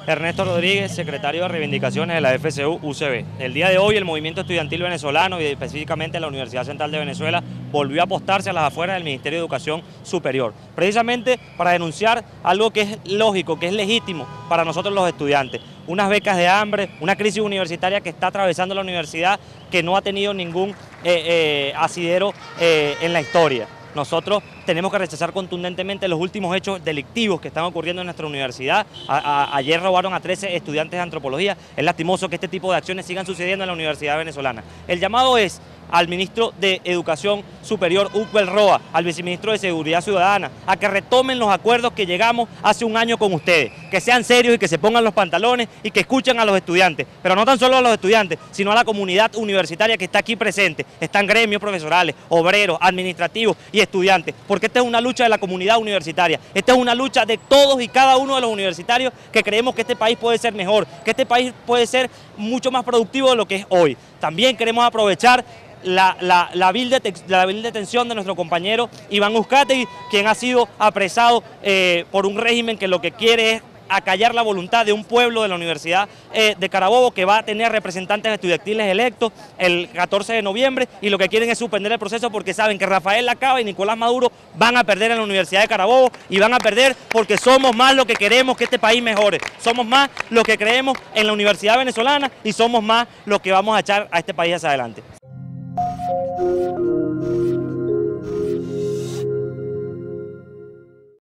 Ernesto Rodríguez, secretario de Reivindicaciones de la FCU-UCB. El día de hoy el movimiento estudiantil venezolano y específicamente la Universidad Central de Venezuela volvió a apostarse a las afueras del Ministerio de Educación Superior, precisamente para denunciar algo que es lógico, que es legítimo para nosotros los estudiantes. Unas becas de hambre, una crisis universitaria que está atravesando la universidad que no ha tenido ningún asidero en la historia. Nosotros tenemos que rechazar contundentemente los últimos hechos delictivos que están ocurriendo en nuestra universidad. Ayer robaron a 13 estudiantes de antropología. Es lastimoso que este tipo de acciones sigan sucediendo en la universidad venezolana. El llamado es al ministro de Educación Superior, Ucbel Roa, al viceministro de Seguridad Ciudadana, a que retomen los acuerdos que llegamos hace un año con ustedes, que sean serios y que se pongan los pantalones y que escuchen a los estudiantes, pero no tan solo a los estudiantes, sino a la comunidad universitaria que está aquí presente. Están gremios profesorales, obreros, administrativos y estudiantes, porque esta es una lucha de la comunidad universitaria, esta es una lucha de todos y cada uno de los universitarios que creemos que este país puede ser mejor, que este país puede ser mucho más productivo de lo que es hoy. También queremos aprovechar la vil detención de nuestro compañero Iván Uzcategui, quien ha sido apresado por un régimen que lo que quiere es acallar la voluntad de un pueblo de la Universidad de Carabobo, que va a tener representantes estudiantiles electos el 14 de noviembre, y lo que quieren es suspender el proceso porque saben que Rafael Lacaba y Nicolás Maduro van a perder en la Universidad de Carabobo, y van a perder porque somos más los que queremos que este país mejore, somos más los que creemos en la universidad venezolana y somos más los que vamos a echar a este país hacia adelante.